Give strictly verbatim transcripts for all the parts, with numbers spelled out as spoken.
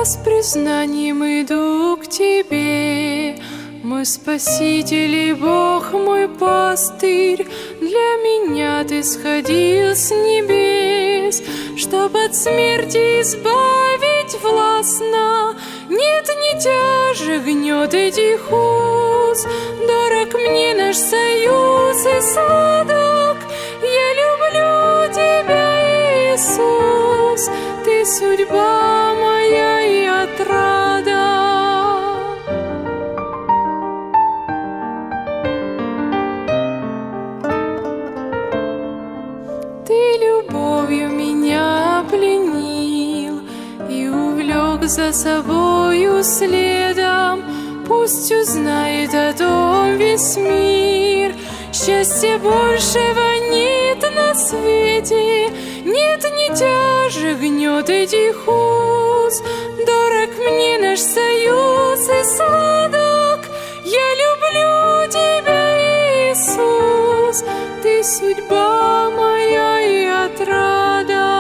Я с признанием иду к Тебе, мой Спаситель и Бог, мой пастырь. Для меня Ты сходил с небес, чтоб от смерти избавить властно. Нет ни тяжек, гнет этих уз, дорог мне наш союз и сладок. Я люблю Тебя, Иисус, Ты судьба моя и отрада. Ты любовью меня пленил и увлек за собою следом. Пусть узнает о том весь мир, счастья большего нет на свете. Нет ни тяжек, гнет этих уз, дорог мне наш союз и сладок. Я люблю Тебя, Иисус, Ты судьба моя и отрада.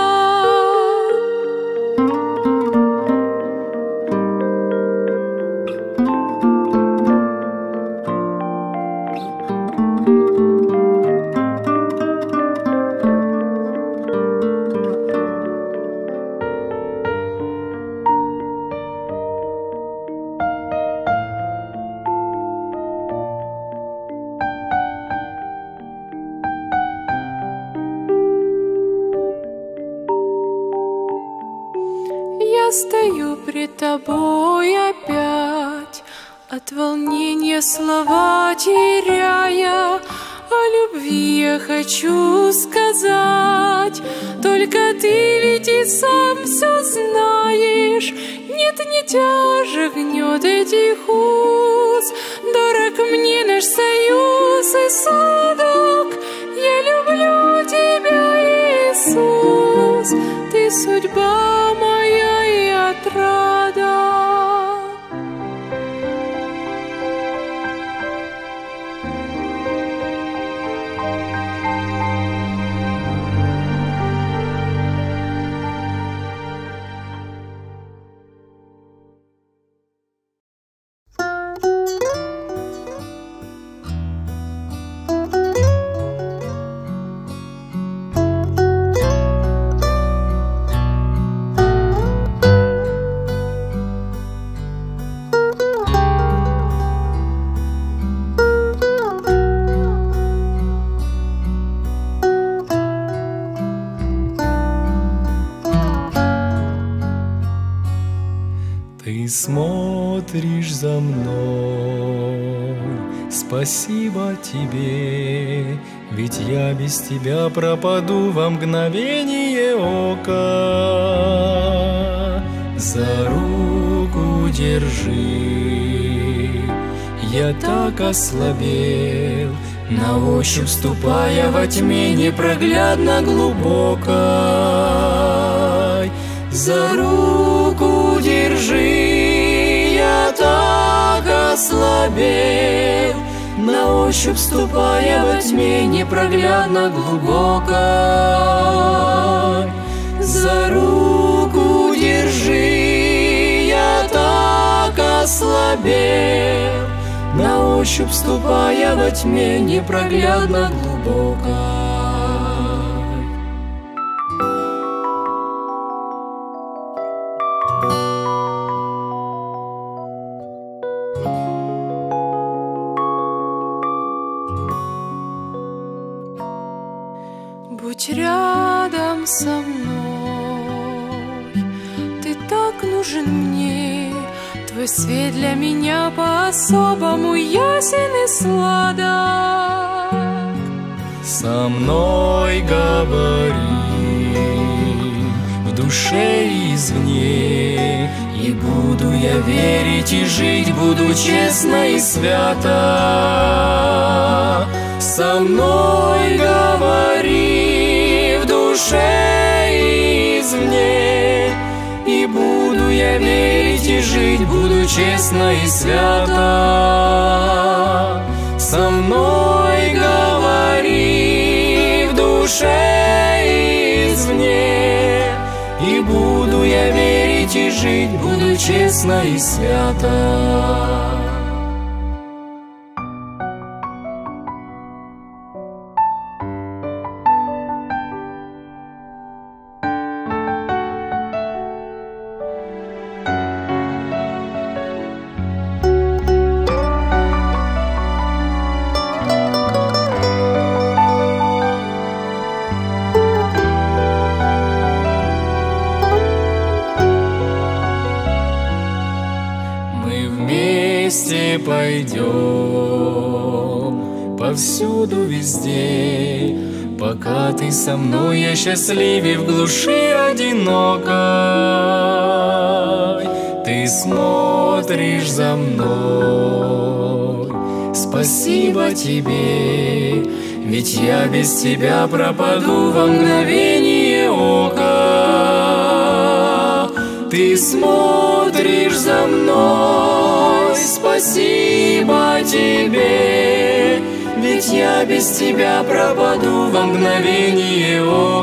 Я стою пред Тобой опять, от волнения слова теряя. О любви я хочу сказать, только Ты ведь и сам все знаешь. Нет ни тяжек, гнет этих уз, дорог мне наш союз и сладок. Я люблю Тебя, Иисус, Ты судьба моя и отрада. Ты смотришь за мной, спасибо Тебе, ведь я без Тебя пропаду во мгновение ока. За руку держи, я так ослабел, на ощупь ступая во тьме непроглядно глубокой. За руку держи, я так ослабел, на ощупь ступая во тьме непроглядно глубокой. За руку держи, я так ослабел, на ощупь ступая во тьме непроглядно глубокой. Будь рядом со мной, Ты так нужен мне, Твой свет для меня по-особому ясен и сладок. Со мной говори в душе и извне, и буду я верить и жить, буду честно и свято. Со мной говори в душе и извне, и буду я верить и жить, буду честно и свято. Со мной говори в душе и извне, И буду я верить и жить, буду честно и свято. Вместе пойдем повсюду, везде. Пока ты со мной, я счастливее в глуши одинокой. Ты смотришь за мной, спасибо тебе, ведь я без тебя пропаду во мгновение ока. Ты смотришь за мной, спасибо тебе, ведь я без тебя пропаду во мгновение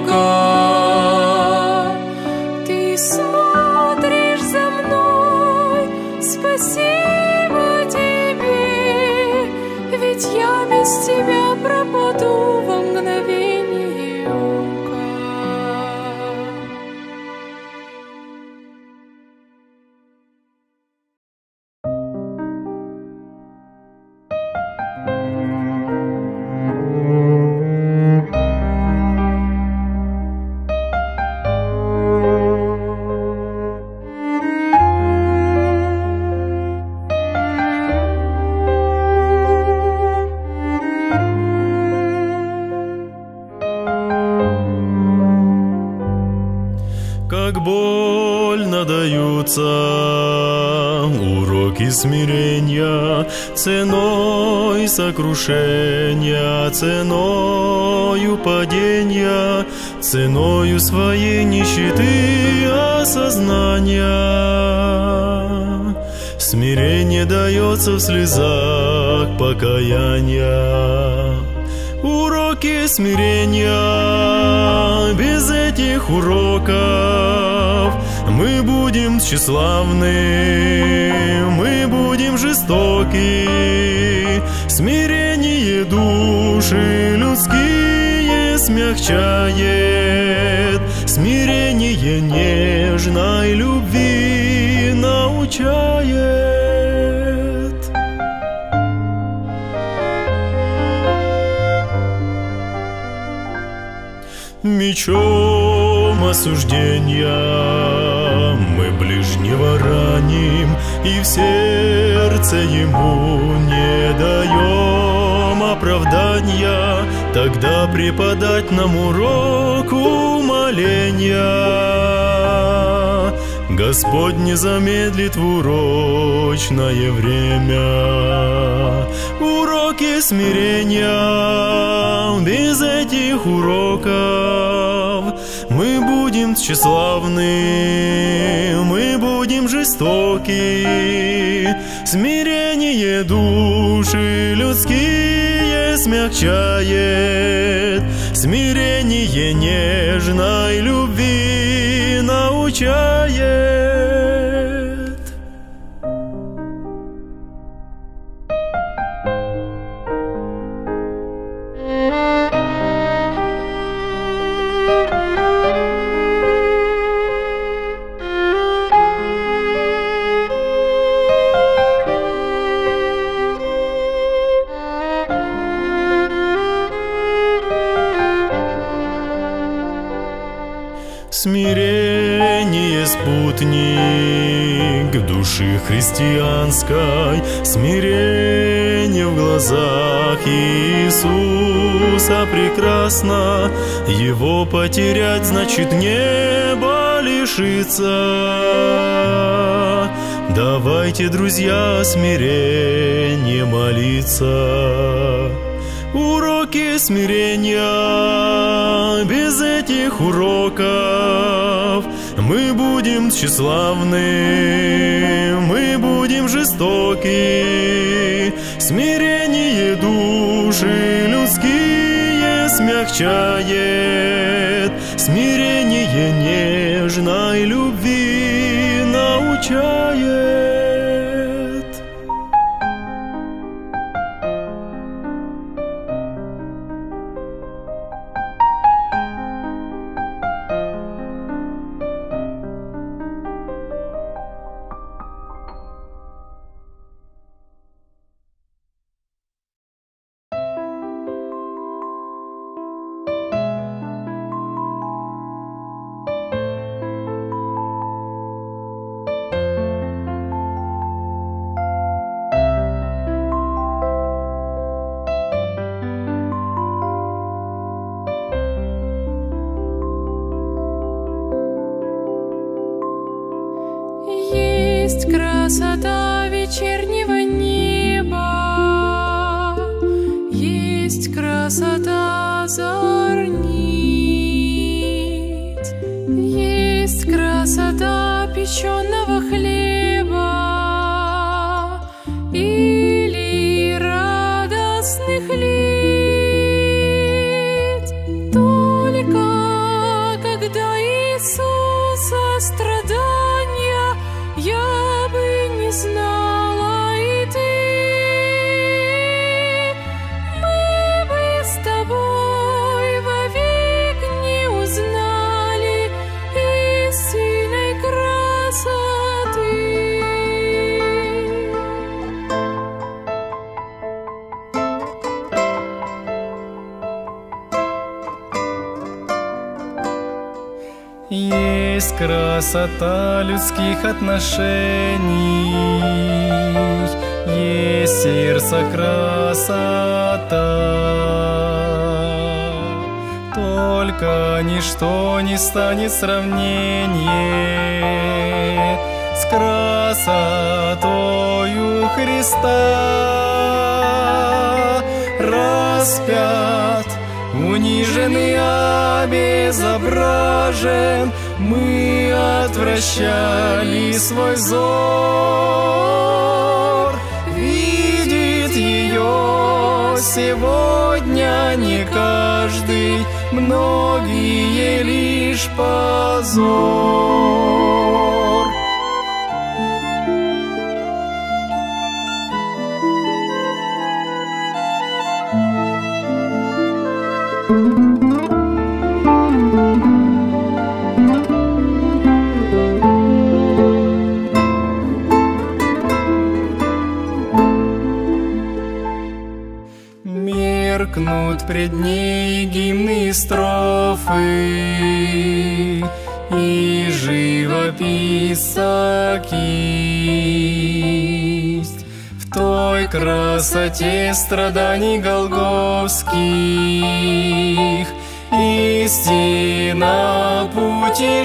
ока. Ты смотришь за мной, спасибо тебе, ведь я без тебя пропаду во мгновение ока. Как больно даются уроки смирения, ценой сокрушения, ценою падения, ценою своей нищеты осознания. Смирение дается в слезах покаяния. Уроки смирения, без этих уроков мы будем тщеславны, мы будем жестоки. Смирение души людские смягчает, смирение нежной любви научает. Мечом осуждения мы ближнего раним, и в сердце ему не даем оправдания. Тогда преподать нам урок умоления Господь не замедлит в урочное время. Уроки смирения, без этих уроков мы будем тщеславны, мы будем жестоки. Смирение души людские смягчает, смирение нежной любви научает. Смирение — спутник души христианской, смирение в глазах Иисуса прекрасно. Его потерять значит небо лишиться. Давайте, друзья, смирение молиться. Уроки смирения, без этих уроков мы будем тщеславны, мы будем жестоки. Смирение души людские смягчает, смирение нежной любви научает. Есть красота вечернего неба, есть красота зорниц, есть красота печеного хлеба или радостных лиц. Только когда Иисуса страдания я бы не знала, и ты, мы бы с тобой вовек не узнали истинной красоты. Есть красота людских отношений, есть сердца красота. Только ничто не станет сравнение с красотою Христа. Распят, униженный, обезображен, мы отвращали свой взор. Видит ее сегодня не каждый, многие лишь позор. Меркнут пред ней гимны строфы и живописца кисть. В той красоте страданий голгофских истина, путь и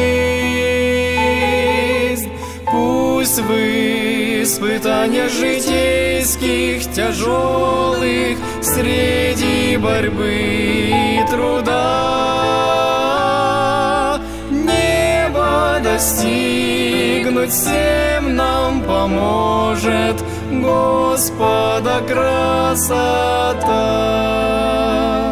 жизнь. Пусть в испытаниях житейских тяжелых среди борьбы и труда небо достигнуть всем нам поможет Господа красота.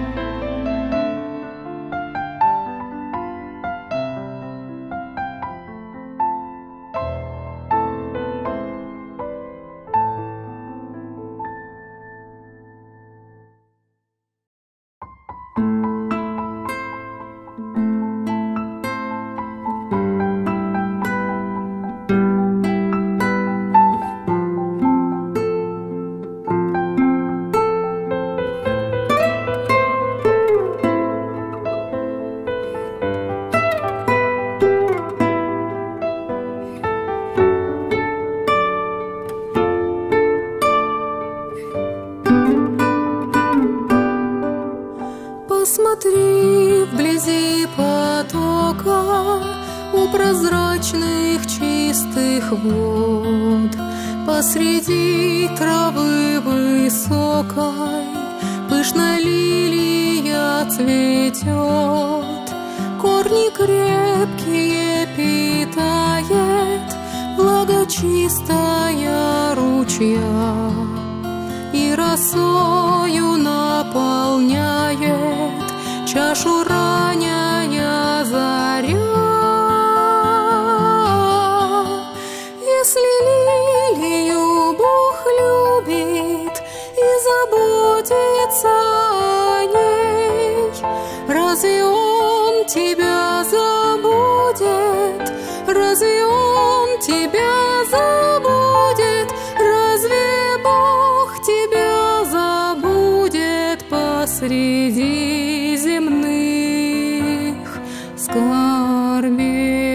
Посмотри вблизи потока, у прозрачных чистых вод, посреди травы высокой пышная лилия цветет, корни крепкие питает влага чистая ручья, и росою наполняет чашу ранняя заря. тебя забудет? Разве Бог тебя забудет посреди земных скорбей?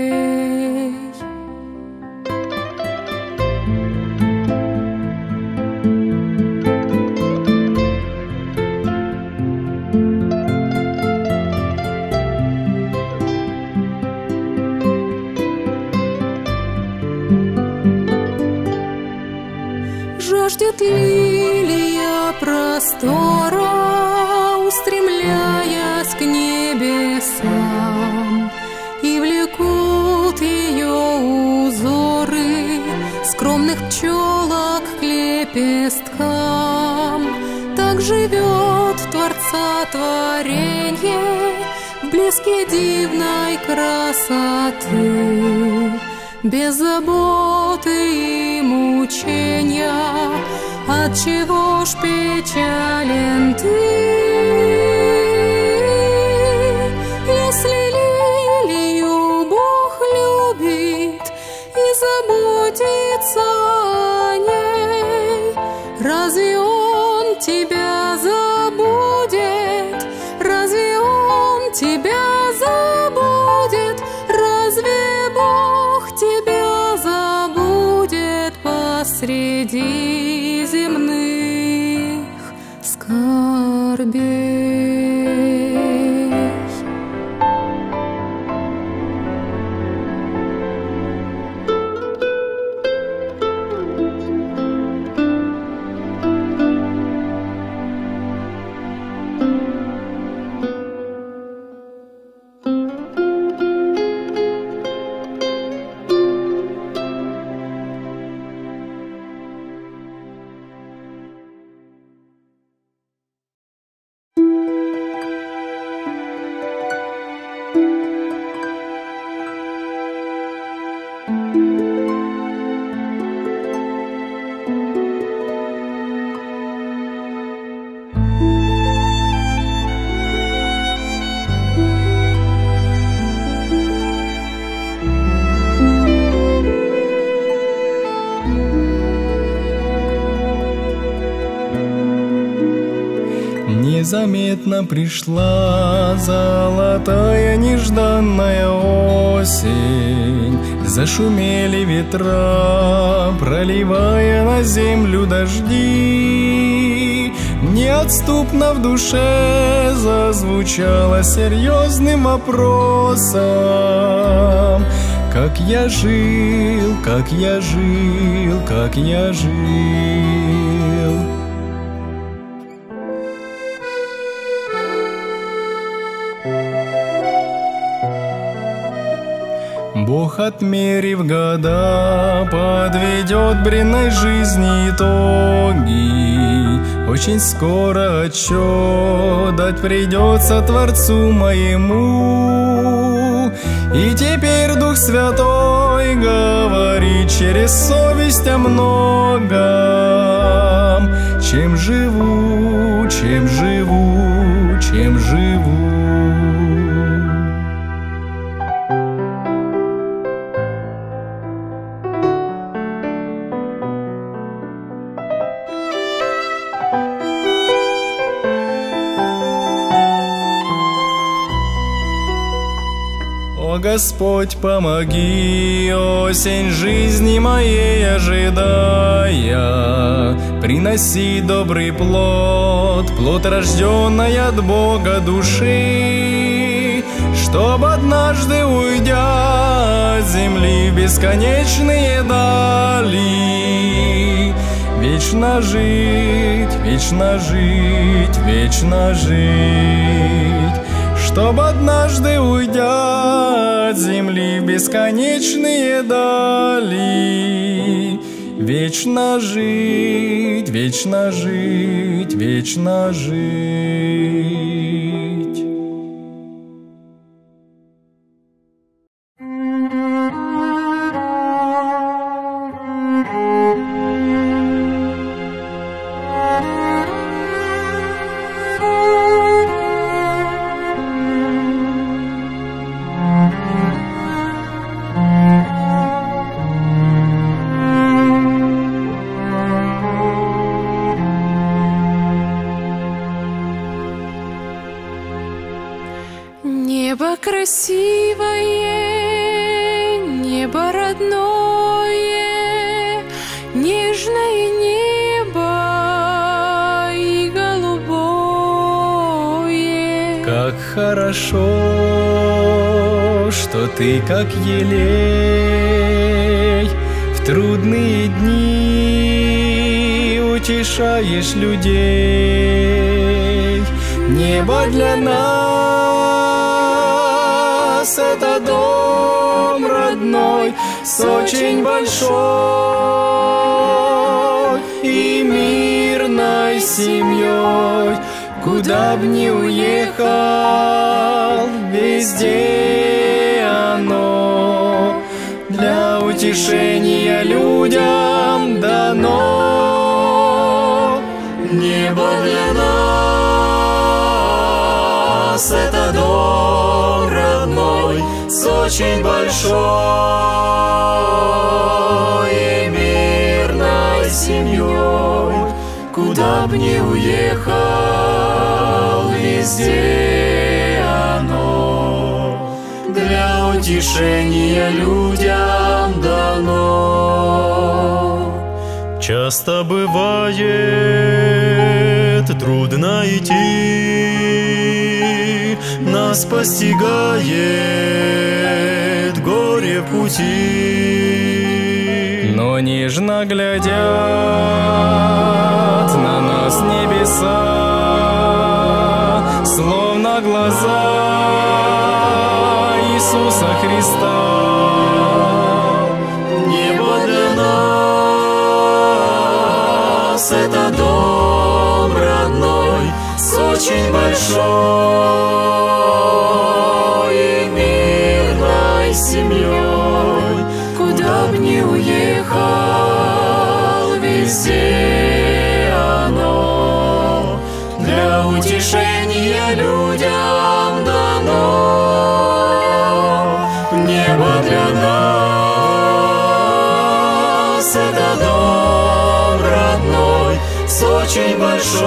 Жаждет лилия простора, устремляясь к небесам, и влекут ее узоры скромных пчелок к лепесткам. Так живет Творца творенье в блеске дивной красоты, без заботы и мучения. Отчего ж печален ты, если лилию Бог любит и заботится о ней? Разве Он тебя забудет? Разве Он тебя забудет? Разве Бог тебя забудет посреди земных скорбей? Незаметно пришла золотая нежданная осень. Зашумели ветра, проливая на землю дожди. Неотступно в душе зазвучало серьезным вопросом: как я жил, как я жил, как я жил. Бог, отмерив года, подведет бренной жизни итоги. Очень скоро отчет дать придется Творцу моему. И теперь Дух Святой говорит через совесть о многом. Чем живу, чем живу, чем живу. О, Господь, помоги, осень жизни моей ожидая, приноси добрый плод, плод, рожденный от Бога души, чтоб однажды, уйдя от земли в бесконечные дали, вечно жить, вечно жить, вечно жить. Чтоб однажды, уйдя от земли в бесконечные дали, вечно жить, вечно жить, вечно жить. хорошо, что ты как елей в трудные дни утешаешь людей. Небо для нас — это дом родной с очень большой и мирной семьей. Куда б ни уехал, везде оно для утешения людям дано. Небо для нас — это дом родной с очень большой и мирной семьей. Куда б ни уехал, везде оно для утешения людям дано. Часто бывает трудно идти, нас постигает горе в пути. Но нежно глядят на нас небеса, словно глаза Иисуса Христа. Небо для нас — это дом родной с очень большой и мирной семьей. Куда б ни уехал, везде оно для утешения людям дано. Небо для нас — это дом родной с очень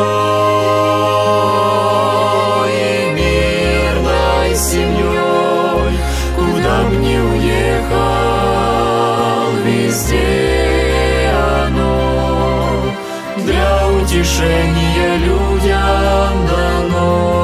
большой и мирной семьей. Куда б ни уехал, везде оно для утешения людям дано.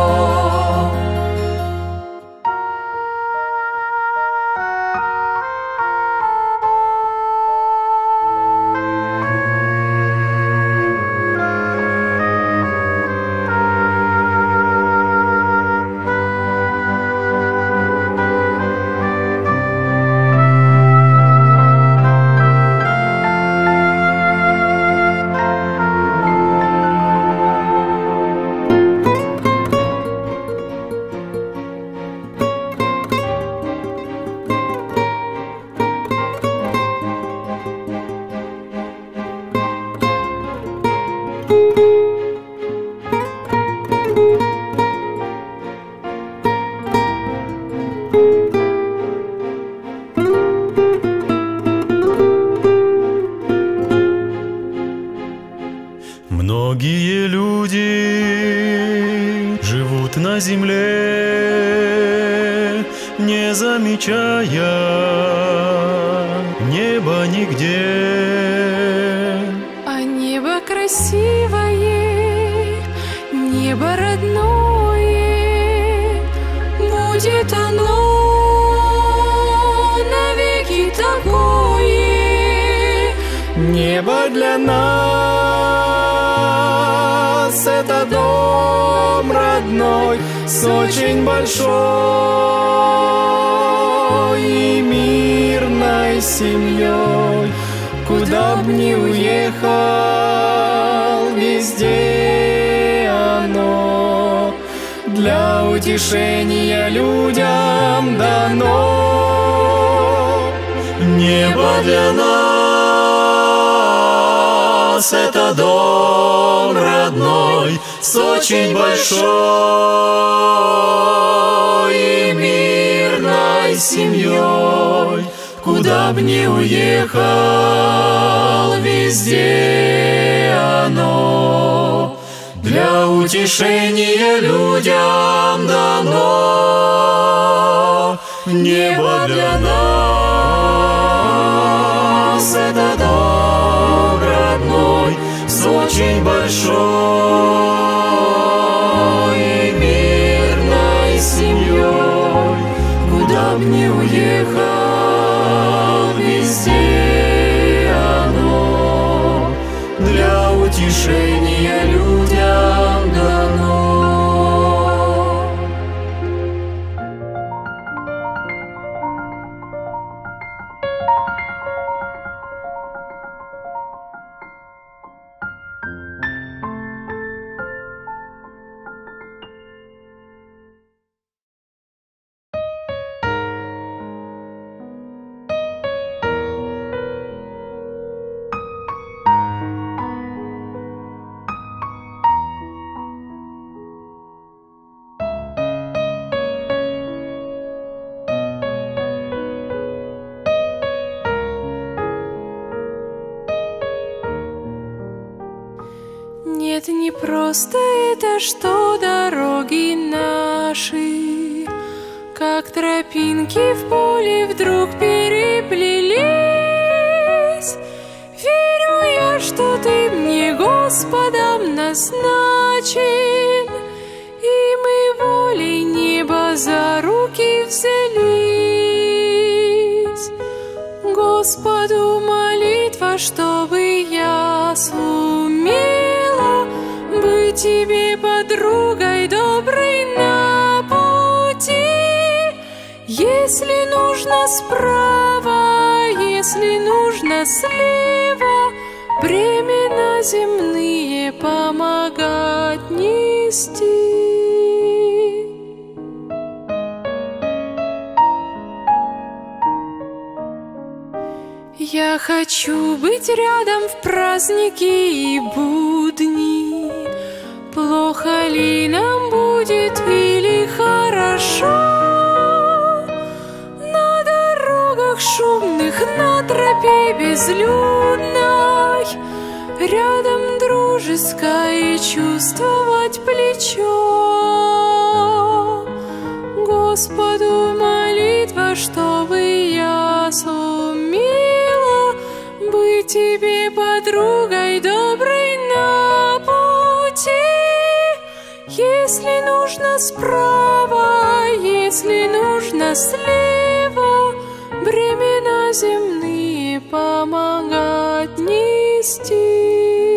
Многие люди живут на земле, не замечая неба нигде. А небо красивое, небо родное, будет оно навеки такое. Небо для нас — это дом родной с очень большой и мирной семьей. Куда б ни уехал, везде оно для утешения людям дано. Небо для нас — это дом родной с очень большой и мирной семьей. Куда б ни уехал, везде оно для утешения людям дано. Небо для нас — это дом родной с очень большой и мирной куда б ни уехал, везде оно для утешения людям дано. Нет, не просто это, что дороги наши, как тропинки в поле, вдруг переплелись. Верю я, что Ты мне Господом назначен, и мы волей неба за руки взялись. Господу молитва, чтобы я сумела быть Тебе подругой доброй на пути. Если нужно справа, если нужно слева, бремена земные помогать нести. Я хочу быть рядом в праздники и будни. Плохо ли нам будет или хорошо? На дорогах шумных, на тропе безлюдной, рядом дружеское чувствовать плечо. Господу молитва, чтобы я сумела быть Тебе подругой доброй на пути. Если нужно справа, если нужно слева, бремена земные помогать нести.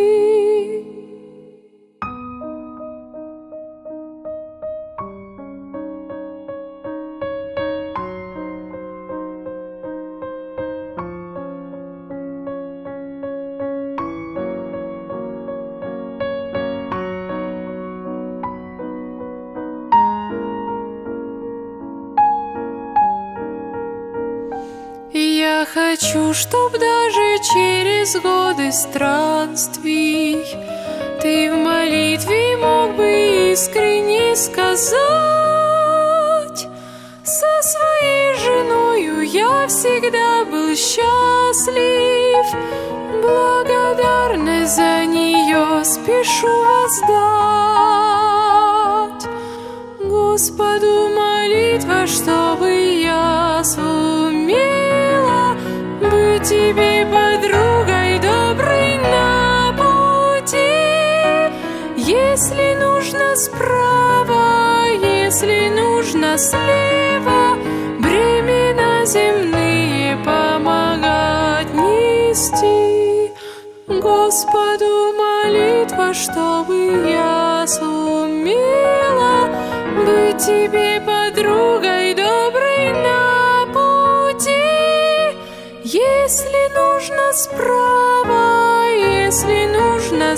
Я хочу, чтоб даже через годы странствий Ты в молитве мог бы искренне сказать: со своей женою я всегда был счастлив, благодарность за нее спешу воздать. Господу молитва, чтобы я сумела быть Тебе подругой доброй на пути. Если нужно справа, если нужно слева, бремена земные помогать нести. Господу молитва, чтобы я сумела быть Тебе подругой доброй на пути. Если нужно справа, если нужно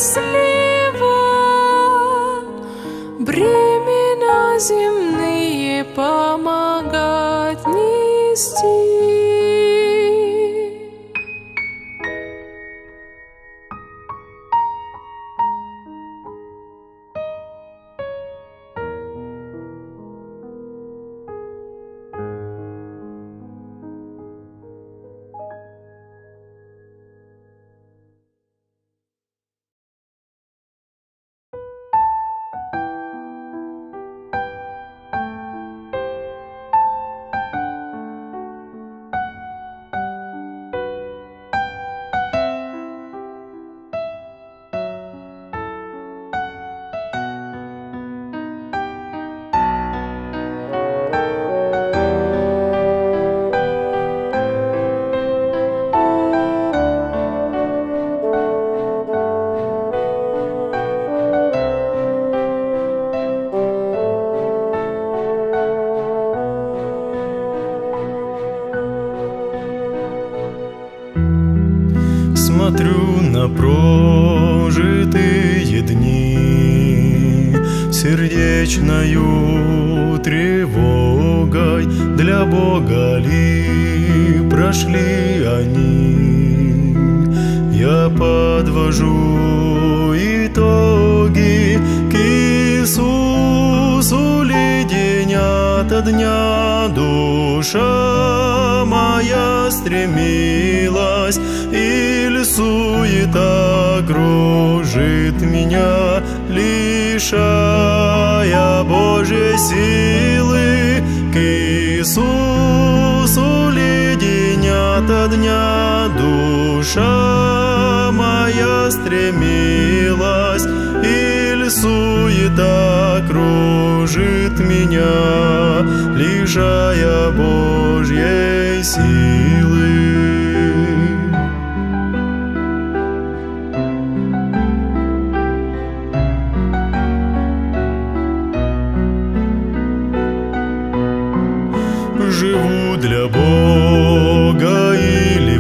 слева, бремена земные помогать нести. на прожитые дни, сердечною тревогой для Бога ли прошли они. Я подвожу итоги к Иисусу ли день ото дня. Душа моя стремилась, иль суета кружит меня, лишая Божьей силы. К Иисусу ли день ото дня. Душа моя стремилась, иль суета кружит меня, лишая Божьей силы. Живу для Бога или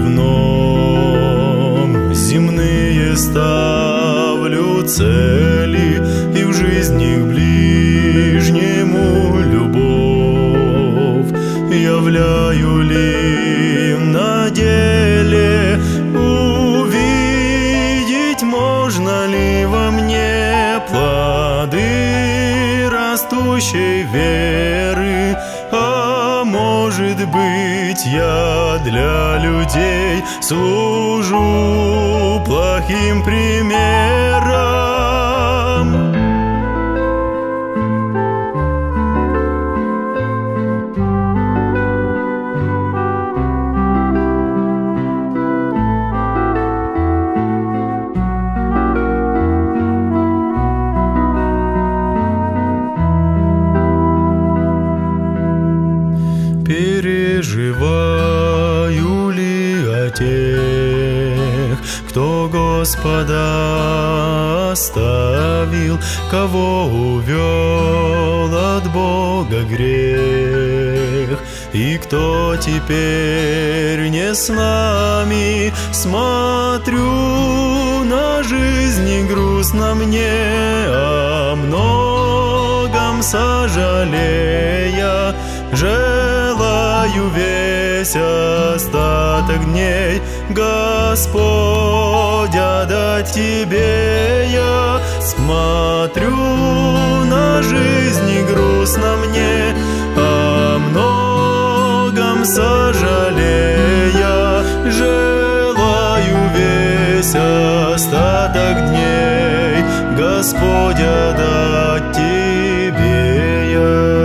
вновь земные ставлю цели, и в жизни к ближнему любовь являю ли на деле. Увидеть можно ли во мне плоды растущей веры? А может быть, я для людей служу плохим примером? Переживаю ли о тех, кто Господа оставил, кого увел от Бога грех, и кто теперь не с нами? Смотрю на жизнь, и грустно мне, о многом сожалея, желаю весь остаток дней Господя дать Тебе. Я смотрю на жизнь, и грустно мне, о многом сожалея, желаю весь остаток дней Господя дать Тебе я.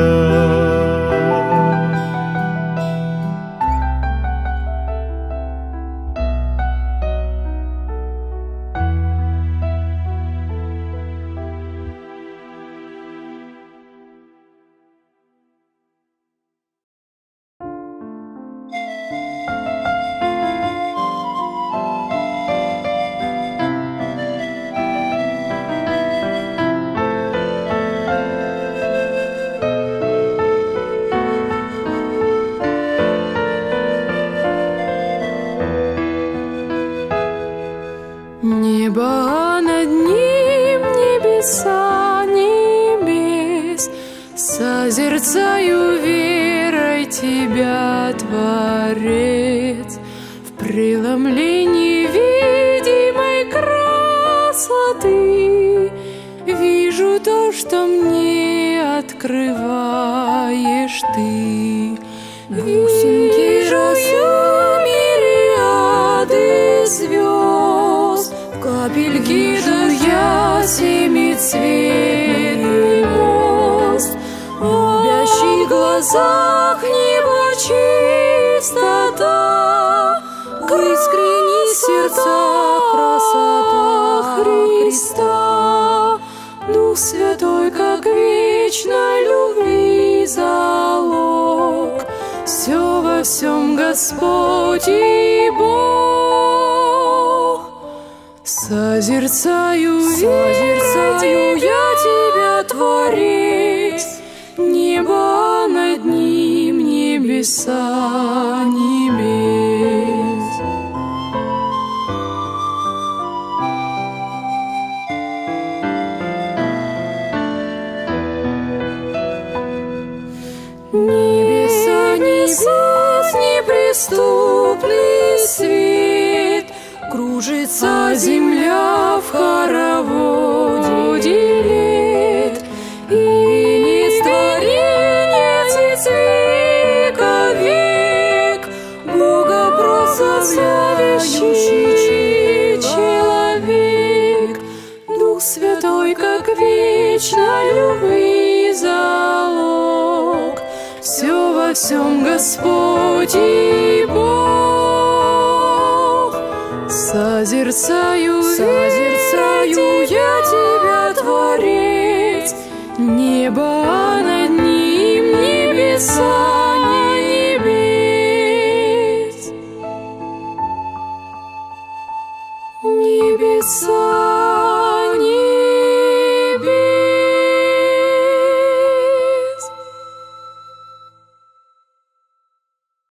Небо над ним, небеса небес, созерцаю верой Тебя, Творец. В преломлении видимой красоты вижу то, что мне открываешь Ты. Вижу я мириады звезд, капельки дождя, семицветный мост. В любящих глазах неба чистота, в искренних сердцах красота Христа. Дух Святой, как вечной любви залог, все во всем Господь и Бог. Созерцаю, созерцаю я Тебя, Творец, небо над ним, небеса небес. недоступный свет, кружится земля в хороводе лет, и венец творения с века век, Бога прославляющий человек. Дух Святой, как вечной любви залог, все во всем Господь и Бог. Созерцаю, созерцаю я Тебя, Творец, небо над ним, небеса небес, небеса.